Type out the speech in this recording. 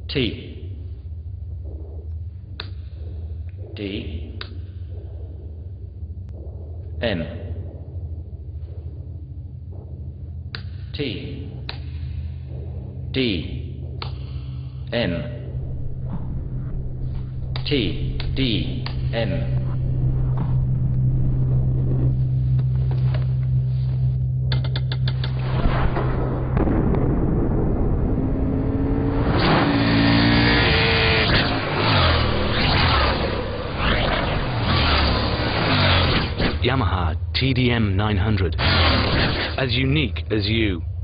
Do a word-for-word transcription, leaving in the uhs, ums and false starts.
T D M T D M T D M Yamaha T D M nine hundred, as unique as you.